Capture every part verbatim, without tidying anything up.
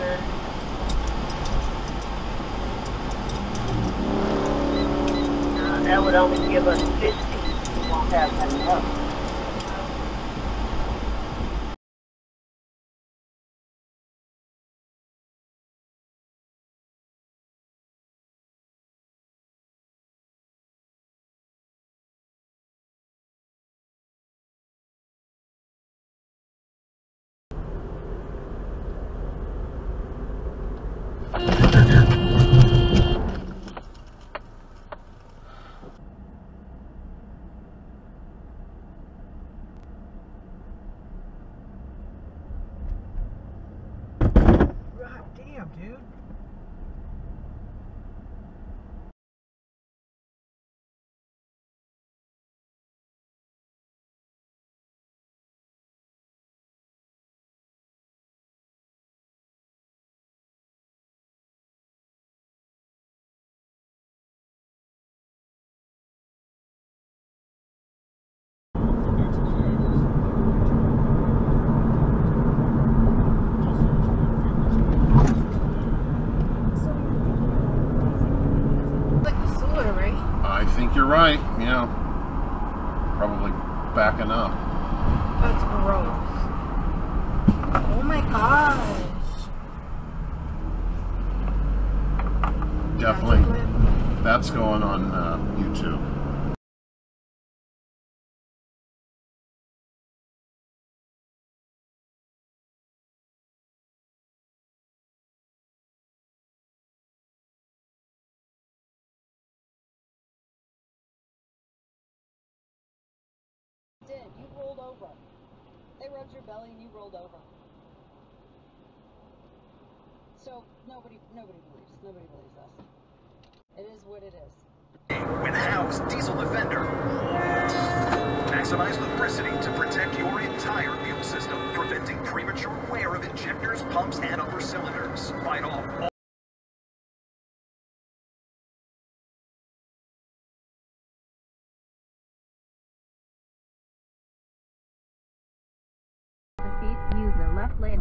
Uh, that would only give us fifty. We won't have enough. God damn, dude. I think you're right, yeah. Probably backing up. That's gross. Oh my gosh. Definitely. That's going on uh, YouTube. Did you rolled over? They rubbed your belly and you rolled over. So nobody, nobody believes. Nobody believes us. It is what it is. With Howe's Diesel Defender. Maximize lubricity to protect your entire fuel system, preventing premature wear of injectors, pumps, and upper cylinders. Fight off all use the left lane.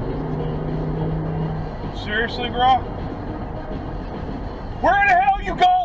Seriously, bro? Where the hell you going?